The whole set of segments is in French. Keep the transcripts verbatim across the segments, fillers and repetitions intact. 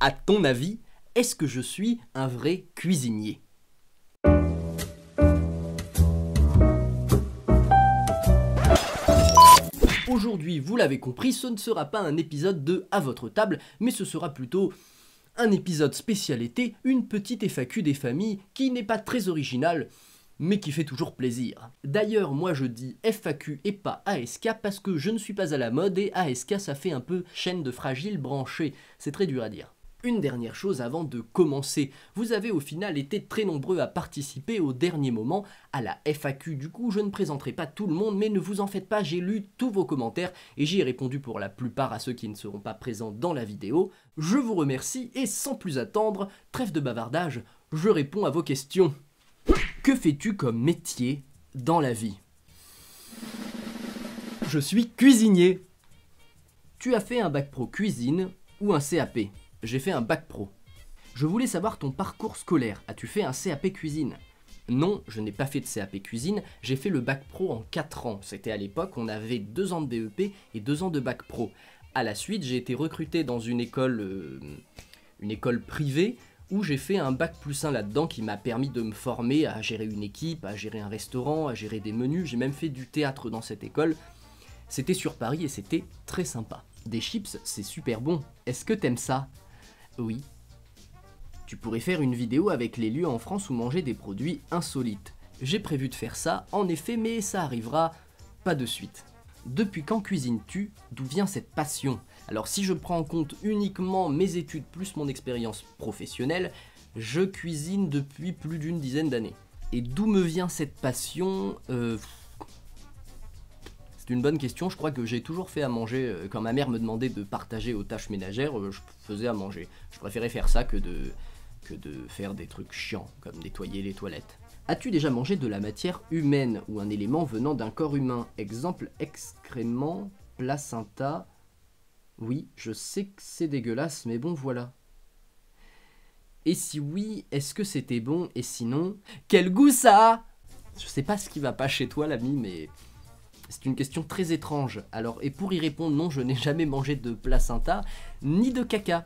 À ton avis, est-ce que je suis un vrai cuisinier ? Aujourd'hui, vous l'avez compris, ce ne sera pas un épisode de À votre table, mais ce sera plutôt un épisode spécial été, une petite F A Q des familles qui n'est pas très originale, mais qui fait toujours plaisir. D'ailleurs, moi je dis F A Q et pas A S K parce que je ne suis pas à la mode et A S K ça fait un peu chaîne de fragile branchée, c'est très dur à dire. Une dernière chose avant de commencer, vous avez au final été très nombreux à participer au dernier moment à la F A Q, du coup je ne présenterai pas tout le monde, mais ne vous en faites pas, j'ai lu tous vos commentaires et j'y ai répondu pour la plupart à ceux qui ne seront pas présents dans la vidéo. Je vous remercie et sans plus attendre, trêve de bavardage, je réponds à vos questions. Que fais-tu comme métier dans la vie ? Je suis cuisinier. Tu as fait un bac pro cuisine ou un C A P ? J'ai fait un bac pro. Je voulais savoir ton parcours scolaire. As-tu fait un C A P cuisine ? Non, je n'ai pas fait de C A P cuisine, j'ai fait le bac pro en quatre ans. C'était à l'époque, on avait deux ans de B E P et deux ans de bac pro. À la suite, j'ai été recruté dans une école, euh, une école privée où j'ai fait un bac plus un là-dedans qui m'a permis de me former à gérer une équipe, à gérer un restaurant, à gérer des menus. J'ai même fait du théâtre dans cette école. C'était sur Paris et c'était très sympa. Des chips, c'est super bon. Est-ce que t'aimes ça ? Oui. Tu pourrais faire une vidéo avec les lieux en France où manger des produits insolites. J'ai prévu de faire ça, en effet, mais ça arrivera pas de suite. Depuis quand cuisines-tu ? D'où vient cette passion ? Alors si je prends en compte uniquement mes études plus mon expérience professionnelle, je cuisine depuis plus d'une dizaine d'années. Et d'où me vient cette passion ? euh... C'est une bonne question, je crois que j'ai toujours fait à manger. Quand ma mère me demandait de partager aux tâches ménagères, je faisais à manger. Je préférais faire ça que de, que de faire des trucs chiants, comme nettoyer les toilettes. As-tu déjà mangé de la matière humaine ou un élément venant d'un corps humain ? Exemple, excréments, placenta. Oui, je sais que c'est dégueulasse, mais bon voilà. Et si oui, est-ce que c'était bon ? Et sinon, quel goût ça a ? Je sais pas ce qui va pas chez toi l'ami, mais... c'est une question très étrange. Alors, et pour y répondre, non, je n'ai jamais mangé de placenta, ni de caca.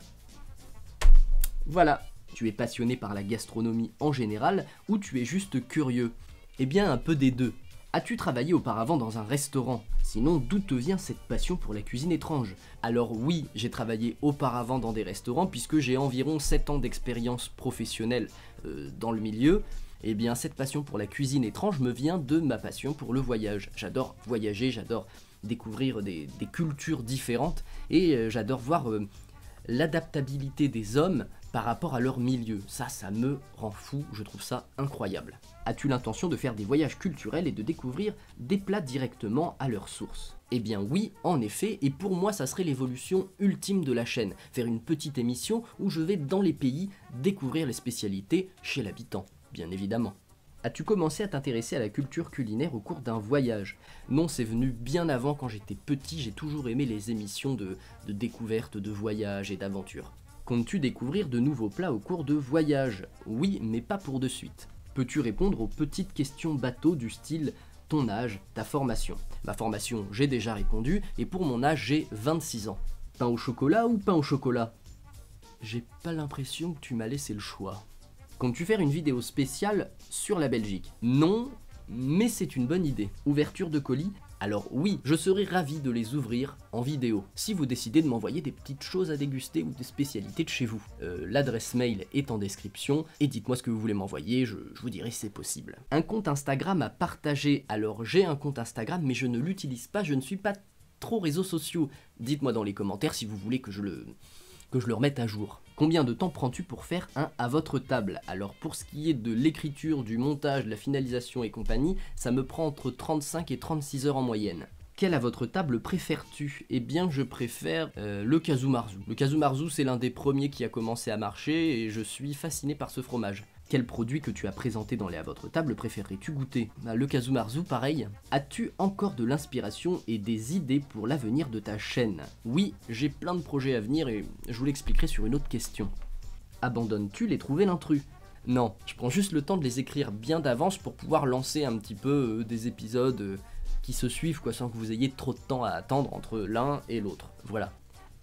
Voilà. Tu es passionné par la gastronomie en général, ou tu es juste curieux ? Eh bien, un peu des deux. As-tu travaillé auparavant dans un restaurant ? Sinon, d'où te vient cette passion pour la cuisine étrange ? Alors oui, j'ai travaillé auparavant dans des restaurants, puisque j'ai environ sept ans d'expérience professionnelle euh, dans le milieu. Eh bien, cette passion pour la cuisine étrange me vient de ma passion pour le voyage. J'adore voyager, j'adore découvrir des, des cultures différentes et euh, j'adore voir euh, l'adaptabilité des hommes par rapport à leur milieu. Ça, ça me rend fou, je trouve ça incroyable. As-tu l'intention de faire des voyages culturels et de découvrir des plats directement à leur source ? Eh bien oui, en effet, et pour moi ça serait l'évolution ultime de la chaîne. Faire une petite émission où je vais dans les pays découvrir les spécialités chez l'habitant. Bien évidemment. As-tu commencé à t'intéresser à la culture culinaire au cours d'un voyage ? Non, c'est venu bien avant. Quand j'étais petit, j'ai toujours aimé les émissions de, de découverte, de voyage et d'aventure. Comptes-tu découvrir de nouveaux plats au cours de voyage ? Oui, mais pas pour de suite. Peux-tu répondre aux petites questions bateau du style ton âge, ta formation ? Ma formation, j'ai déjà répondu, et pour mon âge, j'ai vingt-six ans. Pain au chocolat ou pain au chocolat ? J'ai pas l'impression que tu m'as laissé le choix. Comptes-tu faire une vidéo spéciale sur la Belgique ? Non, mais c'est une bonne idée. Ouverture de colis ? Alors oui, je serais ravi de les ouvrir en vidéo, si vous décidez de m'envoyer des petites choses à déguster ou des spécialités de chez vous. Euh, L'adresse mail est en description, et dites-moi ce que vous voulez m'envoyer, je, je vous dirai si c'est possible. Un compte Instagram à partager. Alors j'ai un compte Instagram, mais je ne l'utilise pas, je ne suis pas trop réseaux sociaux. Dites-moi dans les commentaires si vous voulez que je le... que je le remette à jour. Combien de temps prends-tu pour faire un à votre table ? Alors pour ce qui est de l'écriture, du montage, de la finalisation et compagnie, ça me prend entre trente-cinq et trente-six heures en moyenne. Quel à votre table préfères-tu ? Eh bien je préfère euh, le casu marzu. Le casu marzu c'est l'un des premiers qui a commencé à marcher et je suis fasciné par ce fromage. Quel produit que tu as présenté dans les à votre table préférerais-tu goûter ? Bah, le casu marzu, pareil. As-tu encore de l'inspiration et des idées pour l'avenir de ta chaîne ? Oui, j'ai plein de projets à venir et je vous l'expliquerai sur une autre question. Abandonnes-tu les trouver l'intrus ? Non, je prends juste le temps de les écrire bien d'avance pour pouvoir lancer un petit peu euh, des épisodes euh, qui se suivent quoi, sans que vous ayez trop de temps à attendre entre l'un et l'autre. Voilà.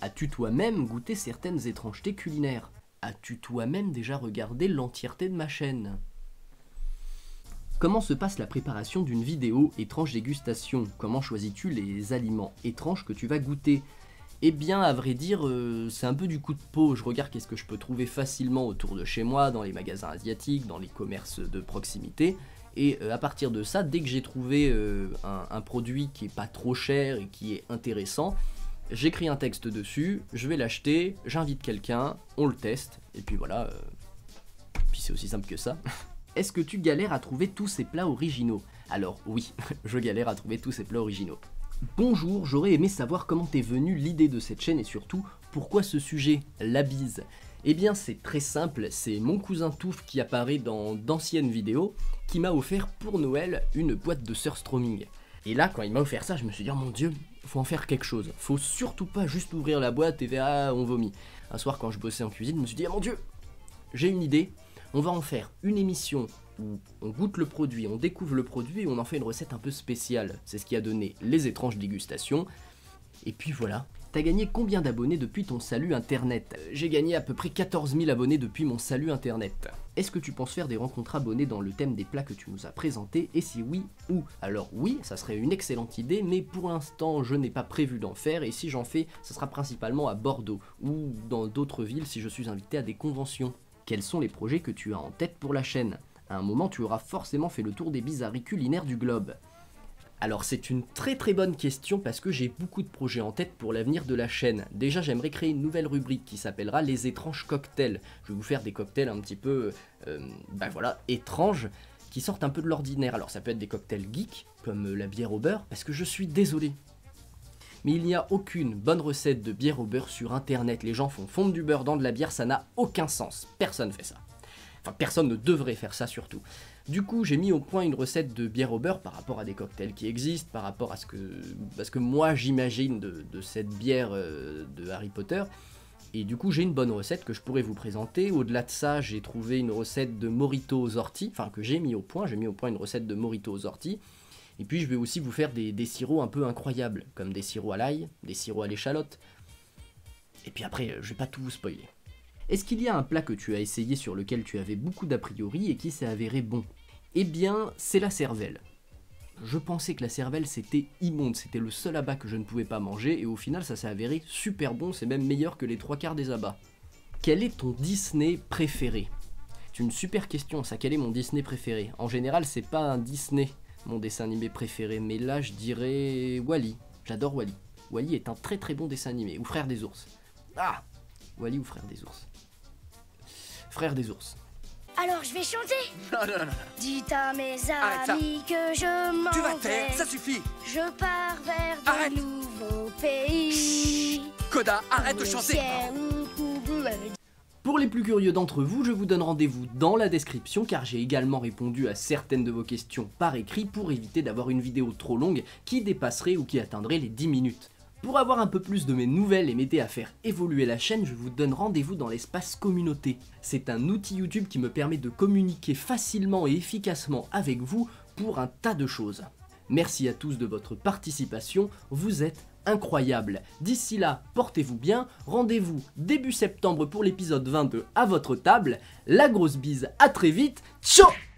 As-tu toi-même goûté certaines étrangetés culinaires? As-tu toi-même déjà regardé l'entièreté de ma chaîne? Comment se passe la préparation d'une vidéo étrange dégustation? Comment choisis-tu les aliments étranges que tu vas goûter? Eh bien, à vrai dire, euh, c'est un peu du coup de peau. Je regarde qu'est-ce que je peux trouver facilement autour de chez moi, dans les magasins asiatiques, dans les commerces de proximité. Et euh, à partir de ça, dès que j'ai trouvé euh, un, un produit qui est pas trop cher et qui est intéressant, j'écris un texte dessus, je vais l'acheter, j'invite quelqu'un, on le teste, et puis voilà. Euh... Puis c'est aussi simple que ça. Est-ce que tu galères à trouver tous ces plats originaux? Alors oui, je galère à trouver tous ces plats originaux. Bonjour, j'aurais aimé savoir comment t'es venue l'idée de cette chaîne et surtout, pourquoi ce sujet, la bise? Eh bien c'est très simple, c'est mon cousin Touf qui apparaît dans d'anciennes vidéos qui m'a offert pour Noël une boîte de surströmming. Et là quand il m'a offert ça, je me suis dit oh mon dieu, faut en faire quelque chose. Faut surtout pas juste ouvrir la boîte et faire ah on vomit. Un soir quand je bossais en cuisine, je me suis dit oh mon dieu, j'ai une idée. On va en faire une émission où on goûte le produit, on découvre le produit et on en fait une recette un peu spéciale. C'est ce qui a donné les étranges dégustations. Et puis voilà. T'as gagné combien d'abonnés depuis ton salut internet? J'ai gagné à peu près quatorze mille abonnés depuis mon salut internet. Est-ce que tu penses faire des rencontres abonnés dans le thème des plats que tu nous as présentés? Et si oui, où? Alors oui, ça serait une excellente idée, mais pour l'instant je n'ai pas prévu d'en faire, et si j'en fais, ça sera principalement à Bordeaux, ou dans d'autres villes si je suis invité à des conventions. Quels sont les projets que tu as en tête pour la chaîne? À un moment, tu auras forcément fait le tour des bizarreries culinaires du globe. Alors c'est une très très bonne question parce que j'ai beaucoup de projets en tête pour l'avenir de la chaîne. Déjà, j'aimerais créer une nouvelle rubrique qui s'appellera les étranges cocktails. Je vais vous faire des cocktails un petit peu, euh, ben voilà, étranges, qui sortent un peu de l'ordinaire. Alors ça peut être des cocktails geeks, comme la bière au beurre, parce que je suis désolé. Mais il n'y a aucune bonne recette de bière au beurre sur internet. Les gens font fondre du beurre dans de la bière, ça n'a aucun sens. Personne fait ça. Enfin, personne ne devrait faire ça surtout. Du coup, j'ai mis au point une recette de bière au beurre par rapport à des cocktails qui existent, par rapport à ce que, à ce que moi j'imagine de, de cette bière euh, de Harry Potter. Et du coup, j'ai une bonne recette que je pourrais vous présenter. Au-delà de ça, j'ai trouvé une recette de Mojito aux orties, enfin que j'ai mis au point. J'ai mis au point une recette de Mojito aux orties. Et puis je vais aussi vous faire des, des sirops un peu incroyables, comme des sirops à l'ail, des sirops à l'échalote. Et puis après, je vais pas tout vous spoiler. Est-ce qu'il y a un plat que tu as essayé sur lequel tu avais beaucoup d'a priori et qui s'est avéré bon? Eh bien, c'est la cervelle. Je pensais que la cervelle c'était immonde, c'était le seul abats que je ne pouvais pas manger, et au final ça s'est avéré super bon, c'est même meilleur que les trois quarts des abats. Quel est ton Disney préféré? C'est une super question ça, quel est mon Disney préféré? En général c'est pas un Disney, mon dessin animé préféré, mais là je dirais Wall-E. J'adore Wall-E. Wall-E est un très très bon dessin animé, ou Frères des ours. Ah, Wall-E ou Frères des ours? Frères des ours. Alors je vais chanter. Non, non, non, non. Dites à mes Arrête ça. amis que je m'en Tu vas te vais. taire, ça suffit. Je pars vers de Arrête. nouveaux pays. Coda, arrête de Le chanter. ciel bleu. Pour les plus curieux d'entre vous, je vous donne rendez-vous dans la description car j'ai également répondu à certaines de vos questions par écrit pour éviter d'avoir une vidéo trop longue qui dépasserait ou qui atteindrait les dix minutes. Pour avoir un peu plus de mes nouvelles et m'aider à faire évoluer la chaîne, je vous donne rendez-vous dans l'espace communauté. C'est un outil YouTube qui me permet de communiquer facilement et efficacement avec vous pour un tas de choses. Merci à tous de votre participation, vous êtes incroyables. D'ici là, portez-vous bien, rendez-vous début septembre pour l'épisode vingt-deux à votre table. La grosse bise, à très vite, ciao!